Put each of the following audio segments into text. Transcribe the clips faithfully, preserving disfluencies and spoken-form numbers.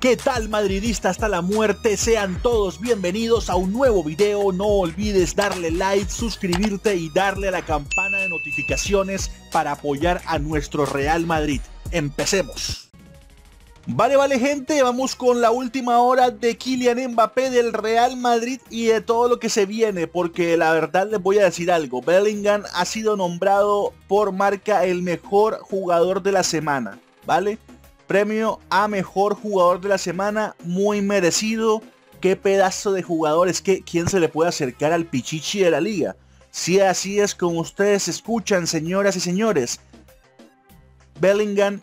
¿Qué tal, madridista hasta la muerte? Sean todos bienvenidos a un nuevo video. No olvides darle like, suscribirte y darle a la campana de notificaciones para apoyar a nuestro Real Madrid. Empecemos. Vale, vale gente, vamos con la última hora de Kylian Mbappé, del Real Madrid y de todo lo que se viene, porque la verdad les voy a decir algo. Bellingham ha sido nombrado por Marca el mejor jugador de la semana, ¿vale? Premio a mejor jugador de la semana, muy merecido. Qué pedazo de jugador, es que ¿quién se le puede acercar al pichichi de la liga? Si así es como ustedes escuchan, señoras y señores, Bellingham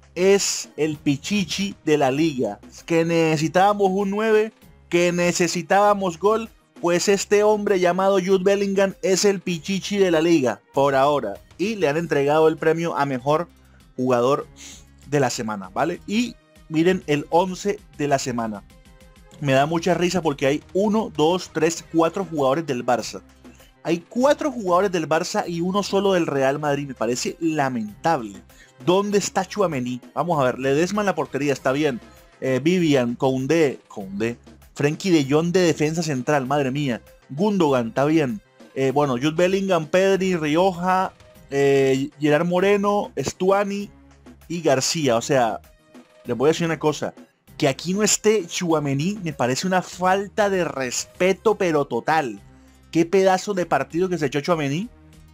es el pichichi de la liga. Que necesitábamos un nueve, que necesitábamos gol, pues este hombre llamado Jude Bellingham es el pichichi de la liga, por ahora. Y le han entregado el premio a mejor jugador de la semana, ¿vale? Y miren el once de la semana. Me da mucha risa porque hay uno, dos, tres, cuatro jugadores del Barça. Hay cuatro jugadores del Barça y uno solo del Real Madrid. Me parece lamentable. ¿Dónde está Tchouaméni? Vamos a ver. Ledesma en la portería, está bien. Eh, Vivian, Koundé, Koundé. Frenkie de Jong de defensa central, madre mía. Gundogan, está bien. Eh, bueno, Jude Bellingham, Pedri, Rioja, eh, Gerard Moreno, Stuani y García. O sea, les voy a decir una cosa. Que aquí no esté Tchouaméni me parece una falta de respeto, pero total. Qué pedazo de partido que se echó Tchouaméni.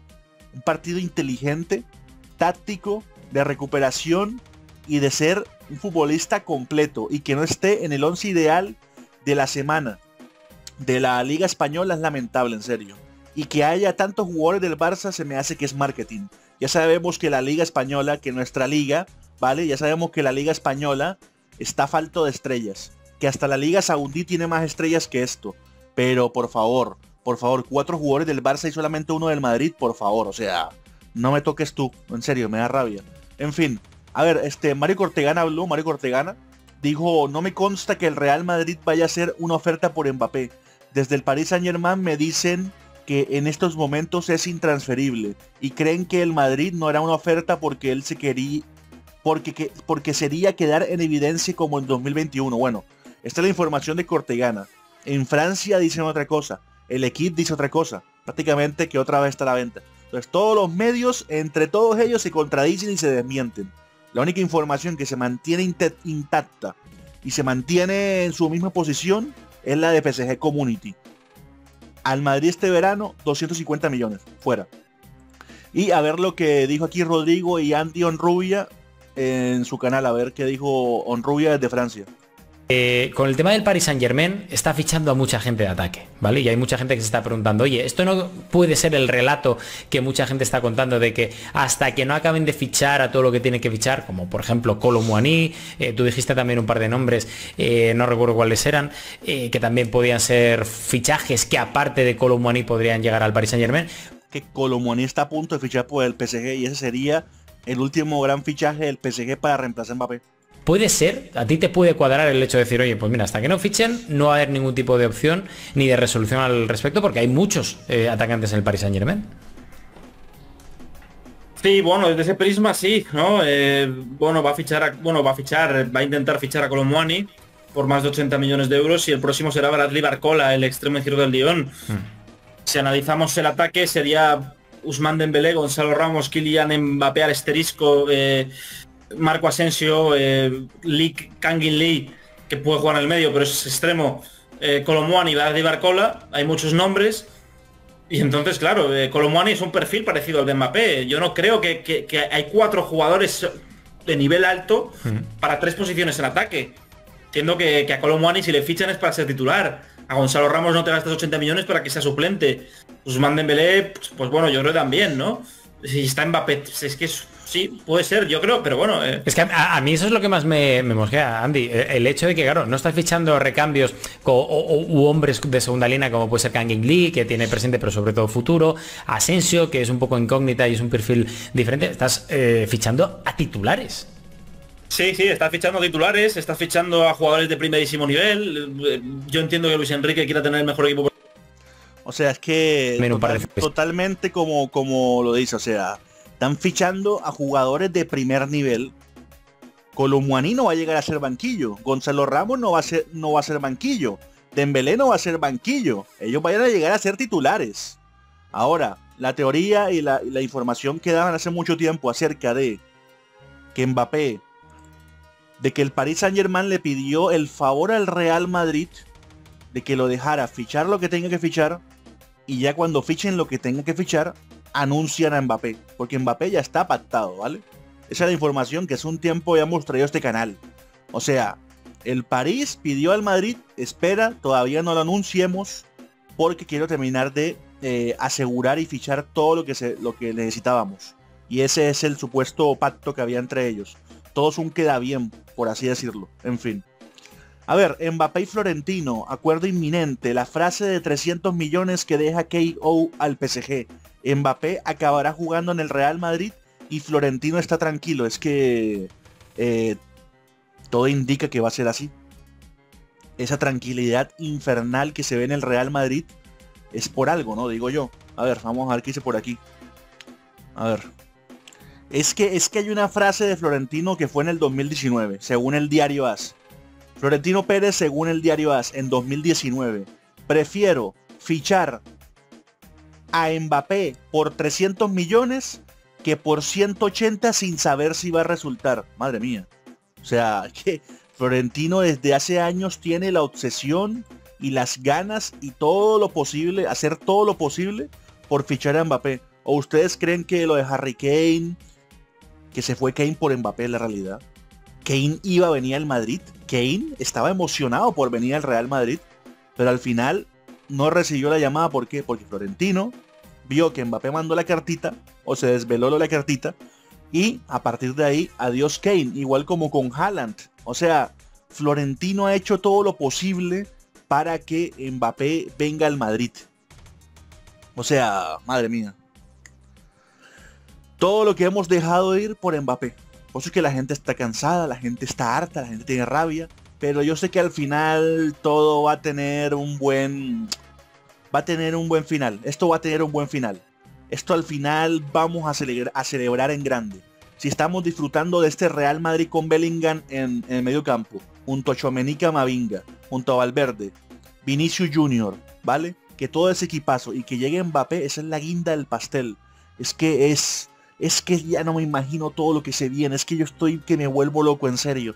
Un partido inteligente, táctico, de recuperación y de ser un futbolista completo. Y que no esté en el once ideal de la semana de la Liga Española es lamentable, en serio. Y que haya tantos jugadores del Barça se me hace que es marketing. Ya sabemos que la Liga Española, que nuestra liga, ¿vale? Ya sabemos que la Liga Española está falto de estrellas. Que hasta la Liga Saudí tiene más estrellas que esto. Pero por favor, por favor, cuatro jugadores del Barça y solamente uno del Madrid, por favor. O sea, no me toques tú. En serio, me da rabia. En fin, a ver, este, Mario Cortegana habló, Mario Cortegana. Dijo, no me consta que el Real Madrid vaya a hacer una oferta por Mbappé. Desde el Paris Saint-Germain me dicen que en estos momentos es intransferible y creen que el Madrid no hará una oferta porque él se quería, porque, que, porque sería quedar en evidencia como en dos mil veintiuno. Bueno, esta es la información de Cortegana. En Francia dicen otra cosa, el equipo dice otra cosa, prácticamente que otra vez está a la venta. Entonces todos los medios, entre todos ellos, se contradicen y se desmienten. La única información que se mantiene intacta y se mantiene en su misma posición es la de P S G Community. Al Madrid este verano, doscientos cincuenta millones, fuera. Y a ver lo que dijo aquí Rodrigo y Andy Onrubia en su canal, a ver qué dijo Onrubia desde Francia. Eh, con el tema del Paris Saint-Germain está fichando a mucha gente de ataque, ¿vale? Y hay mucha gente que se está preguntando, oye, esto no puede ser el relato que mucha gente está contando de que hasta que no acaben de fichar a todo lo que tienen que fichar, como por ejemplo Kolo Muani, eh, tú dijiste también un par de nombres, eh, no recuerdo cuáles eran, eh, que también podían ser fichajes que aparte de Kolo Muani podrían llegar al Paris Saint-Germain. Que Kolo Muani está a punto de fichar por el P S G y ese sería el último gran fichaje del P S G para reemplazar a Mbappé. Puede ser, a ti te puede cuadrar el hecho de decir, oye, pues mira, hasta que no fichen no va a haber ningún tipo de opción ni de resolución al respecto, porque hay muchos eh, atacantes en el Paris Saint-Germain. Sí, bueno, desde ese prisma sí, ¿no? Eh, bueno, va a fichar, a, bueno, va a fichar, va a intentar fichar a Kolo Muani por más de ochenta millones de euros y el próximo será Bradley Barcola, el extremo izquierdo del Lyon. Hmm. Si analizamos el ataque sería Ousmane Dembélé, Gonzalo Ramos, Kylian Mbappé al asterisco, eh, Marco Asensio, eh, Lee Kangin Lee, que puede jugar en el medio, pero es extremo, eh, Kolo Muani y Bradley Barcola, hay muchos nombres. Y entonces, claro, eh, Kolo Muani es un perfil parecido al de Mbappé. Yo no creo que, que, que hay cuatro jugadores de nivel alto mm. para tres posiciones en ataque. Entiendo que, que a Kolo Muani si le fichan es para ser titular. A Gonzalo Ramos no te gastas ochenta millones para que sea suplente. Ousmane Dembélé, pues, pues bueno, yo creo también, ¿no? Si está Mbappé, es que es... Sí, puede ser, yo creo, pero bueno... Eh. Es que a, a mí eso es lo que más me, me mosquea, Andy. El hecho de que, claro, no estás fichando recambios o, o, u hombres de segunda línea como puede ser Kangin Lee, que tiene presente pero sobre todo futuro, Asensio, que es un poco incógnita y es un perfil diferente. Estás eh, fichando a titulares. Sí, sí, estás fichando titulares, estás fichando a jugadores de primerísimo nivel. Yo entiendo que Luis Enrique quiera tener el mejor equipo. O sea, es que total, totalmente como, como lo dice, o sea... Están fichando a jugadores de primer nivel Kolo Muani no va a llegar a ser banquillo. Gonzalo Ramos no va a ser, no va a ser banquillo. Dembélé no va a ser banquillo. Ellos vayan a llegar a ser titulares. Ahora, la teoría y la, y la información que daban hace mucho tiempo acerca de que Mbappé, de que el Paris Saint-Germain le pidió el favor al Real Madrid de que lo dejara fichar lo que tenga que fichar, y ya cuando fichen lo que tenga que fichar, anuncian a Mbappé, porque Mbappé ya está pactado, ¿vale? Esa es la información que hace un tiempo ya hemos traído a este canal. O sea, el París pidió al Madrid, espera, todavía no lo anunciemos, porque quiero terminar de eh, asegurar y fichar todo lo que, se, lo que necesitábamos. Y ese es el supuesto pacto que había entre ellos. Todo es un queda bien, por así decirlo. En fin. A ver, Mbappé y Florentino, acuerdo inminente. La frase de trescientos millones que deja K O al P S G. Mbappé acabará jugando en el Real Madrid y Florentino está tranquilo. Es que eh, todo indica que va a ser así. Esa tranquilidad infernal que se ve en el Real Madrid es por algo, ¿no? Digo yo. A ver, vamos a ver qué dice por aquí. A ver. Es que, es que hay una frase de Florentino que fue en el dos mil diecinueve, según el diario A S. Florentino Pérez, según el diario A S, en dos mil diecinueve. Prefiero fichar a Mbappé por trescientos millones que por ciento ochenta sin saber si va a resultar. Madre mía. O sea, que Florentino desde hace años tiene la obsesión y las ganas y todo lo posible, hacer todo lo posible por fichar a Mbappé. ¿O ustedes creen que lo de Harry Kane, que se fue Kane por Mbappé en la realidad? Kane iba a venir al Madrid. Kane estaba emocionado por venir al Real Madrid, pero al final no recibió la llamada. ¿Por qué? Porque Florentino vio que Mbappé mandó la cartita, o se desveló la cartita, y a partir de ahí, adiós Kane, igual como con Haaland. O sea, Florentino ha hecho todo lo posible para que Mbappé venga al Madrid. O sea, madre mía. Todo lo que hemos dejado de ir por Mbappé. Por eso es que la gente está cansada, la gente está harta, la gente tiene rabia. Pero yo sé que al final todo va a tener un buen... Va a tener un buen final. Esto va a tener un buen final. Esto al final vamos a celebrar, a celebrar en grande. Si estamos disfrutando de este Real Madrid con Bellingham en, en el medio campo, junto a Tchouaméni, Camavinga, junto a Valverde, Vinicius Junior, ¿vale? Que todo ese equipazo y que llegue Mbappé, esa es la guinda del pastel. Es que es... Es que ya no me imagino todo lo que se viene. Es que yo estoy que me vuelvo loco, en serio.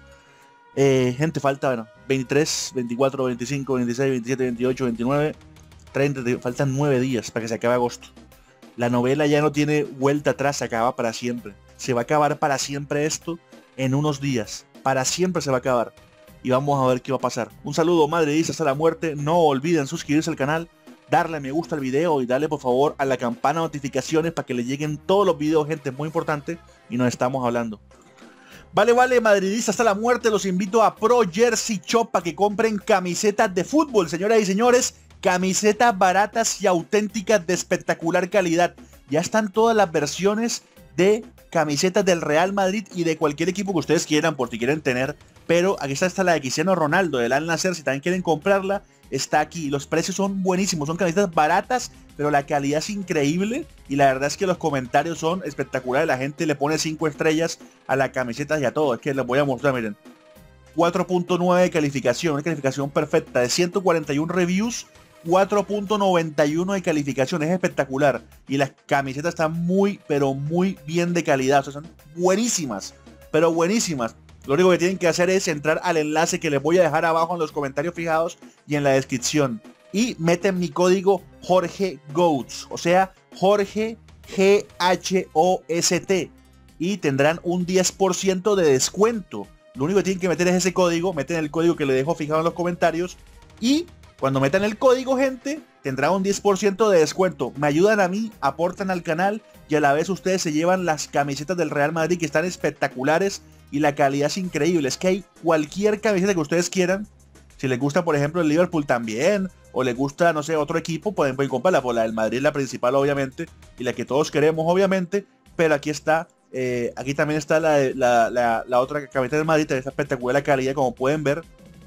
Eh, gente, falta, bueno, veintitrés, veinticuatro, veinticinco, veintiséis, veintisiete, veintiocho, veintinueve, treinta, faltan nueve días para que se acabe agosto. La novela ya no tiene vuelta atrás, se acaba para siempre. Se va a acabar para siempre esto en unos días. Para siempre se va a acabar. Y vamos a ver qué va a pasar. Un saludo madridistas hasta la muerte. No olviden suscribirse al canal, darle me gusta al video y darle por favor a la campana de notificaciones para que le lleguen todos los videos, gente, muy importante, y nos estamos hablando. Vale, vale, madridistas hasta la muerte, los invito a Pro Jersey Shop para que compren camisetas de fútbol, señoras y señores, camisetas baratas y auténticas de espectacular calidad. Ya están todas las versiones de camisetas del Real Madrid y de cualquier equipo que ustedes quieran, por si quieren tener, pero aquí está, está la de Cristiano Ronaldo, del Al Nassr, si también quieren comprarla, está aquí. Los precios son buenísimos, son camisetas baratas, pero la calidad es increíble y la verdad es que los comentarios son espectaculares. La gente le pone cinco estrellas a la camiseta y a todo. Es que les voy a mostrar, miren. cuatro punto nueve de calificación, una calificación perfecta. De ciento cuarenta y uno reviews, cuatro punto noventa y uno de calificación. Es espectacular. Y las camisetas están muy, pero muy bien de calidad. O sea, son buenísimas, pero buenísimas. Lo único que tienen que hacer es entrar al enlace que les voy a dejar abajo en los comentarios fijados y en la descripción. Y meten mi código Jorge Goats, o sea, Jorge G H O S T. Y tendrán un diez por ciento de descuento. Lo único que tienen que meter es ese código. Meten el código que les dejo fijado en los comentarios. Y cuando metan el código, gente, tendrán un diez por ciento de descuento. Me ayudan a mí, aportan al canal y a la vez ustedes se llevan las camisetas del Real Madrid que están espectaculares. Y la calidad es increíble. Es que hay cualquier camiseta que ustedes quieran. Si les gusta, por ejemplo, el Liverpool también. O les gusta, no sé, otro equipo. Pueden, pueden comprarla. Por la del Madrid, la principal, obviamente. Y la que todos queremos, obviamente. Pero aquí está. Eh, aquí también está la, la, la, la otra camiseta del Madrid. Está espectacular la calidad, como pueden ver.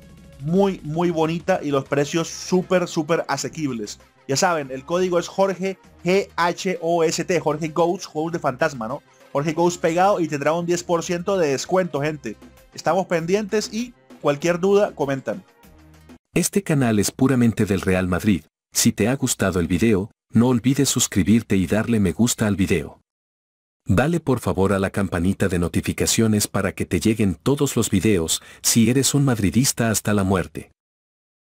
Muy, muy bonita. Y los precios súper, súper asequibles. Ya saben, el código es Jorge G H O S T. Jorge Ghost, juegos de fantasma, ¿no? Jorge Ghost pegado y tendrá un diez por ciento de descuento, gente. Estamos pendientes y cualquier duda, comentan. Este canal es puramente del Real Madrid. Si te ha gustado el video, no olvides suscribirte y darle me gusta al video. Dale por favor a la campanita de notificaciones para que te lleguen todos los videos, si eres un madridista hasta la muerte.